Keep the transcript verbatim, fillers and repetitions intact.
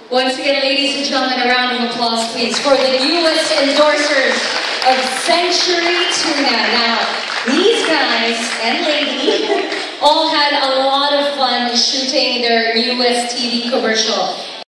Once again, ladies and gentlemen, a round of applause, please, for the newest endorsers of Century Tuna. Now, these guys and lady all had a lot of fun shooting their newest T V commercial.